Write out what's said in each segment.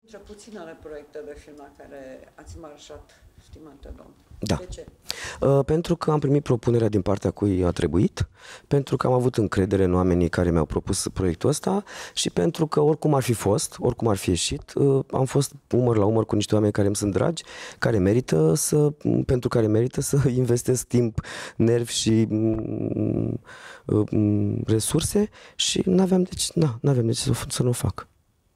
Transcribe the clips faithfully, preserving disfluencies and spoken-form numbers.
Între puținele proiecte de film la care ați marșat, stimate domn. Da. De ce? Uh, pentru că am primit propunerea din partea cui a trebuit, pentru că am avut încredere în oamenii care mi-au propus proiectul ăsta și pentru că oricum ar fi fost, oricum ar fi ieșit, uh, am fost umăr la umăr cu niște oameni care îmi sunt dragi, care merită să, pentru care merită să investesc timp, nervi și um, um, resurse și n-aveam de ce, na, n-aveam de ce să, să nu o fac.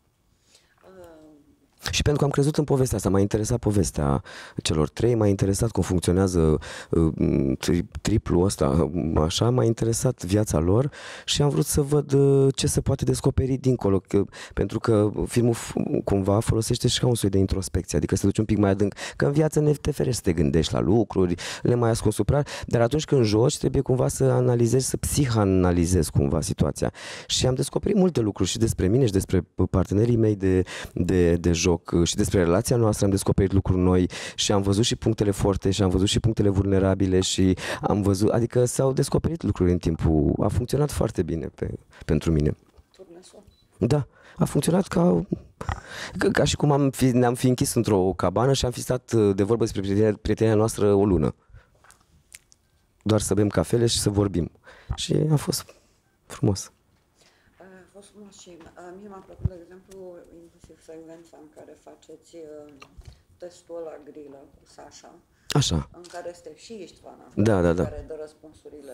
Și pentru că am crezut în povestea asta, m-a interesat povestea celor trei, m-a interesat cum funcționează uh, tri, triplul ăsta, așa, m-a interesat viața lor și am vrut să văd uh, ce se poate descoperi dincolo, că, pentru că filmul cumva folosește și ca un soi de introspecție, adică să te duci un pic mai adânc, că în viață ne te ferești să te gândești la lucruri, le mai ascunzi supra, dar atunci când joci trebuie cumva să analizezi, să psihanalizezi cumva situația. Și am descoperit multe lucruri și despre mine și despre partenerii mei de, de, de joc și despre relația noastră, am descoperit lucruri noi și am văzut și punctele forte și am văzut și punctele vulnerabile și am văzut, adică s-au descoperit lucruri în timpul, a funcționat foarte bine pe, pentru mine. Turnesul? Da, a funcționat ca, ca, ca și cum am fi, ne-am fi închis într-o cabană și am fi stat de vorbă despre prietenia, prietenia noastră o lună. Doar să bem cafele și să vorbim. Și a fost frumos. A fost frumos și mie m-a plăcut, de exemplu, inclusiv secvența în care faceți uh, testul ăla grilă cu Sasha. Așa. În care este și Istvana. Da, da, da. Care dă răspunsurile.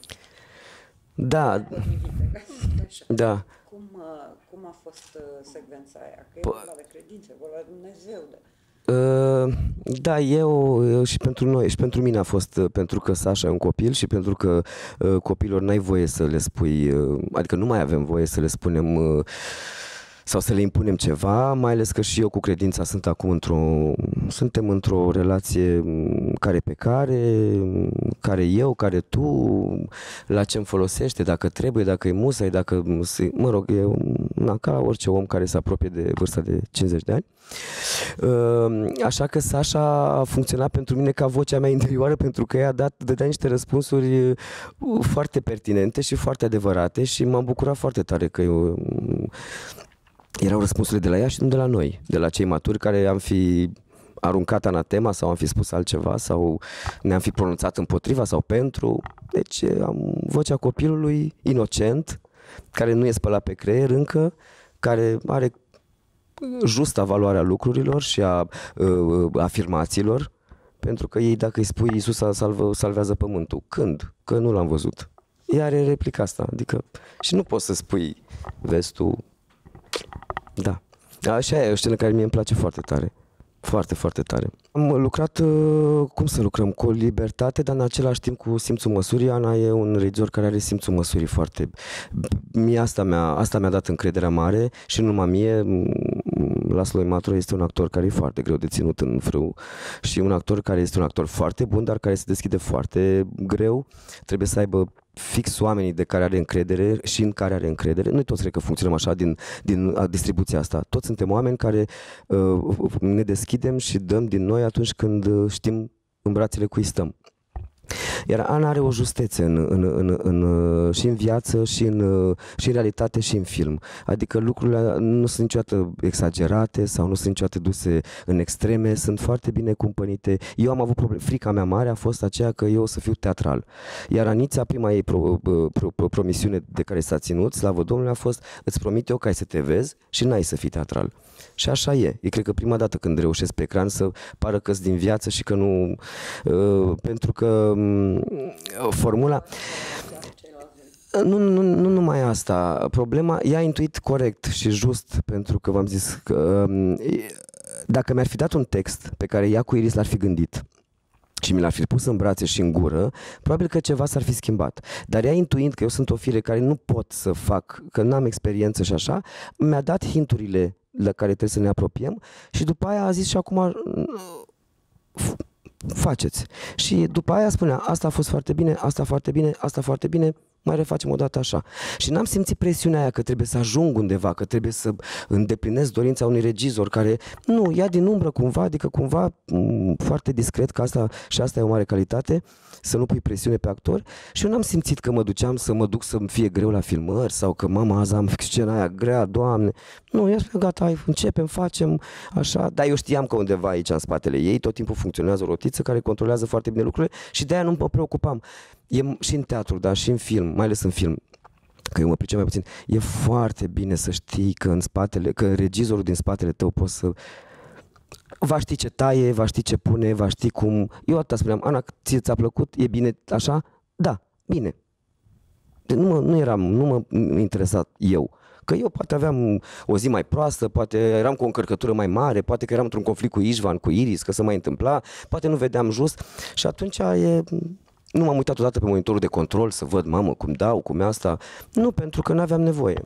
Da. Da. Cum, uh, cum a fost uh, secvența aia? Că e P vorba de credință, e vorba de Dumnezeu. De... Uh, da, eu, eu și pentru noi, și pentru mine a fost, pentru că Sasha e un copil și pentru că uh, copilor n-ai voie să le spui, uh, adică nu mai avem voie să le spunem uh, sau să le impunem ceva, mai ales că și eu cu credința sunt acum într-o, suntem într-o relație care pe care, care eu, care tu, la ce îmi folosește, dacă trebuie, dacă e musai, dacă, mă rog, e una, ca orice om care se apropie de vârsta de cincizeci de ani. Așa că Sasha a funcționat pentru mine ca vocea mea interioară, pentru că ea a dat, dădea niște răspunsuri foarte pertinente și foarte adevărate și m-am bucurat foarte tare că eu, erau răspunsurile de la ea și nu de la noi, de la cei maturi care am fi aruncat anatema sau am fi spus altceva sau ne-am fi pronunțat împotriva sau pentru. Deci am vocea copilului inocent, care nu e spălat pe creier încă, care are justa valoarea lucrurilor și a uh, afirmațiilor, pentru că ei, dacă îi spui Iisus salvă, salvează pământul, când? Că nu l-am văzut. Ea are replica asta, adică și nu poți să spui, vezi tu. Da. Așa e o scenă care mie îmi place foarte tare. Foarte, foarte tare. Am lucrat, cum să lucrăm, cu libertate, dar în același timp cu simțul măsurii. Ana e un regizor care are simțul măsurii foarte... Mie asta mi-a, asta mi-a dat încrederea mare și nu numai mie. Laszlo Imatro este un actor care e foarte greu de ținut în frâu și un actor care este un actor foarte bun, dar care se deschide foarte greu. Trebuie să aibă fix oamenii de care are încredere și în care are încredere. Noi toți cred că funcționăm așa din, din distribuția asta. Toți suntem oameni care uh, ne deschidem și dăm din noi atunci când știm în brațele cui stăm. Iar Ana are o justețe în, în, în, în, și în viață, și în, și în realitate, și în film. Adică lucrurile nu sunt niciodată exagerate sau nu sunt niciodată duse în extreme, sunt foarte bine cumpănite. Eu am avut probleme. Frica mea mare a fost aceea că eu o să fiu teatral. Iar Anița, prima ei pro, pro, pro, promisiune de care s-a ținut, slavă Domnului, a fost: îți promit eu că ai să te vezi și n-ai să fii teatral. Și așa e. Eu cred că prima dată când reușesc pe ecran să pară că-s din viață și că nu... Uh, pentru că um, formula... Nu, nu, nu numai asta. Problema, ea a intuit corect și just, pentru că v-am zis că um, dacă mi-ar fi dat un text pe care ea cu Iris l-ar fi gândit și mi l-ar fi pus în brațe și în gură, probabil că ceva s-ar fi schimbat. Dar ea, intuind că eu sunt o fire care nu pot să fac, că n-am experiență și așa, mi-a dat hinturile la care trebuie să ne apropiem și după aia a zis: și acum faceți. Și după aia spunea: asta a fost foarte bine, asta foarte bine, asta foarte bine, mai refacem o dată așa. Și n-am simțit presiunea aia că trebuie să ajung undeva, că trebuie să îndeplinesc dorința unui regizor care, nu, ia din umbră cumva, adică cumva foarte discret, că asta și asta e o mare calitate, să nu pui presiune pe actor. Și eu n-am simțit că mă duceam să mă duc să-mi fie greu la filmări sau că mama, azi am scena aia grea, Doamne. Nu, i-a spus, gata, hai, începem, facem așa. Dar eu știam că undeva aici în spatele ei tot timpul funcționează o rotiță care controlează foarte bine lucrurile și de-aia nu mă preocupam. E și în teatru, dar și în film, mai ales în film, că eu mă pricep mai puțin, e foarte bine să știi că în spatele, că regizorul din spatele tău poți să va ști ce taie, va ști ce pune, va ști cum... Eu atâta spuneam, Ana, ție ți-a plăcut? E bine așa? Da, bine. Nu, mă, nu eram, nu mă interesat eu. Că eu poate aveam o zi mai proastă, poate eram cu o încărcătură mai mare, poate că eram într-un conflict cu Ișvan, cu Iris, că se mai întâmpla, poate nu vedeam just și atunci e... Nu m-am uitat odată pe monitorul de control să văd, mamă, cum dau, cum e asta. Nu, pentru că nu aveam nevoie.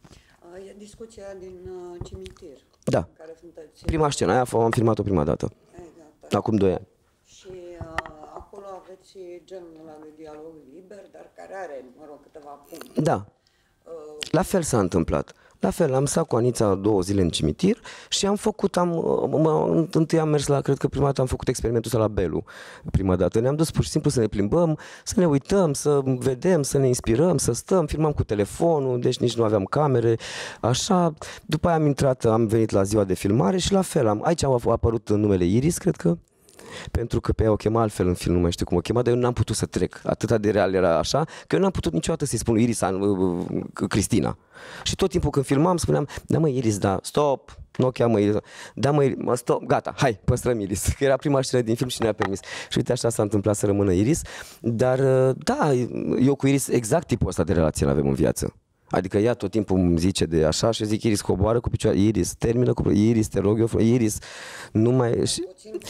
E discuția din uh, cimitir. Da. În care sunteți... Prima scenă, aia am filmat-o prima dată. Exact. Acum doi ani. Și uh, acolo aveți genul ăla de dialog liber, dar care are, mă rog, câteva puncte. Da. Uh, La fel s-a întâmplat. La fel, am stat cu Anița două zile în cimitir și am făcut, am, mă, întâi am mers la, cred că prima dată am făcut experimentul ăsta la Belu, prima dată. Ne-am dus pur și simplu să ne plimbăm, să ne uităm, să vedem, să ne inspirăm, să stăm, filmam cu telefonul, deci nici nu aveam camere, așa. După aia am intrat, am venit la ziua de filmare și la fel, am, aici a apărut numele Iris, cred că, pentru că pe ea o chema altfel în film, nu mai știu cum o chema, dar eu n-am putut să trec. Atâta de real era așa, că eu n-am putut niciodată să-i spun Iris, Cristina. Și tot timpul când filmam spuneam, da mă Iris, da, stop, nu o cheamă Iris, da mă Iris, mă, stop, gata, hai, păstrăm Iris, că era prima scenă din film și ne-a permis. Și uite așa s-a întâmplat să rămână Iris, dar da, eu cu Iris exact tipul ăsta de relație l-avem în viață. Adică ea tot timpul îmi zice de așa și zic Iris, coboară cu picioare, Iris, termină cu Iris, te rog eu, Iris, nu mai... Și...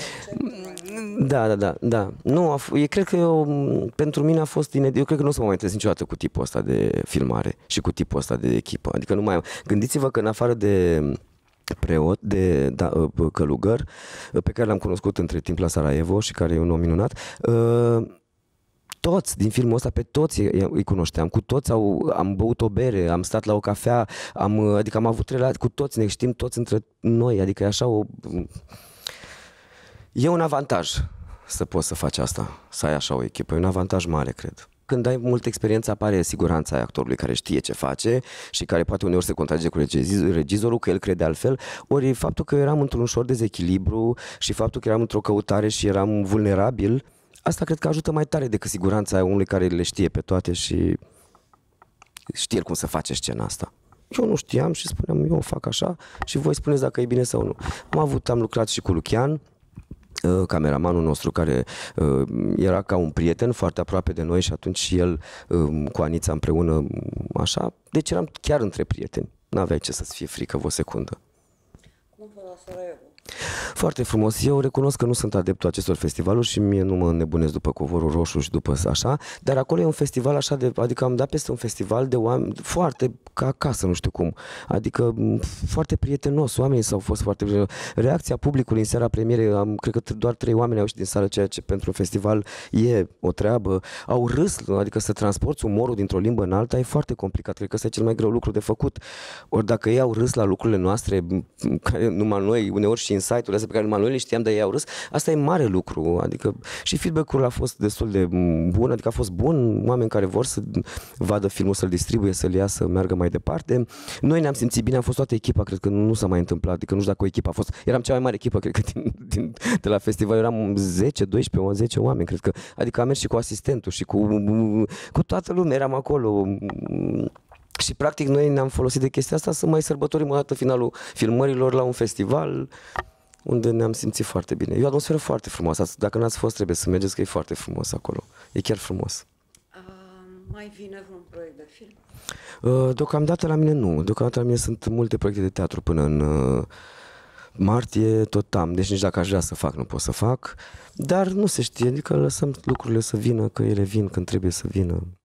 Da, da, da, da. Nu, a f... eu cred că eu, pentru mine a fost inedit. Eu cred că nu o să mă mai întâlnesc niciodată cu tipul ăsta de filmare și cu tipul ăsta de echipă. Adică nu mai... Gândiți-vă că în afară de preot, de da, călugăr, pe care l-am cunoscut între timp la Sarajevo și care e un om minunat, uh, toți din filmul ăsta, pe toți îi cunoșteam, cu toți au, am băut o bere, am stat la o cafea, am, adică am avut relații cu toți, ne știm toți între noi, adică e așa o... E un avantaj să poți să faci asta, să ai așa o echipă, e un avantaj mare, cred. Când ai multă experiență apare siguranța actorului care știe ce face și care poate uneori se contrazice cu regizorul, că el crede altfel, ori faptul că eram într-un ușor dezechilibru și faptul că eram într-o căutare și eram vulnerabil, asta cred că ajută mai tare decât siguranța unui care le știe pe toate și știe cum să face scena asta. Eu nu știam și spuneam, eu o fac așa și voi spuneți dacă e bine sau nu. Am avut, am lucrat și cu Lucian, cameramanul nostru, care uh, era ca un prieten foarte aproape de noi și atunci și el uh, cu Anița împreună așa, deci eram chiar între prieteni, n-aveai ce să-ți fie frică o secundă. Cum vă la Sarajevo? Foarte frumos. Eu recunosc că nu sunt adeptul acestor festivaluri și mie nu mă înnebunesc după Covorul Roșu și după așa, dar acolo e un festival așa de, adică am dat peste un festival de oameni foarte ca acasă, nu știu cum, adică foarte prietenos, oamenii s-au fost foarte prietenoși. Reacția publicului în seara premierei, am, cred că doar trei oameni au ieșit din sală, ceea ce pentru un festival e o treabă, au râs, adică să transporti umorul dintr-o limbă în alta e foarte complicat, cred că ăsta e cel mai greu lucru de făcut. Ori dacă ei au râs la lucrurile noastre, care numai noi, uneori și insight-urile astea pe care numai noi le știam, dar ei au râs, asta e mare lucru, adică și feedback-ul a fost destul de bun, adică a fost bun, oameni care vor să vadă filmul, să-l distribuie, să-l ia, să meargă mai departe. Noi ne-am simțit bine, am fost toată echipa, cred că nu s-a mai întâmplat, adică nu știu dacă o echipă a fost, eram cea mai mare echipă, cred că din, din, de la festival, eram zece, doisprezece, zece oameni, cred că, adică am mers și cu asistentul și cu, cu toată lumea, eram acolo. Și practic noi ne-am folosit de chestia asta să mai sărbătorim o dată finalul filmărilor la un festival unde ne-am simțit foarte bine. E o atmosferă foarte frumoasă. Dacă n-ați fost, trebuie să mergeți, că e foarte frumos acolo. E chiar frumos. Uh, mai vine vreun proiect de film? Uh, deocamdată la mine nu. Deocamdată la mine sunt multe proiecte de teatru până în uh, martie, tot am. Deci nici dacă aș vrea să fac, nu pot să fac. Dar nu se știe, adică lăsăm lucrurile să vină, că ele vin când trebuie să vină.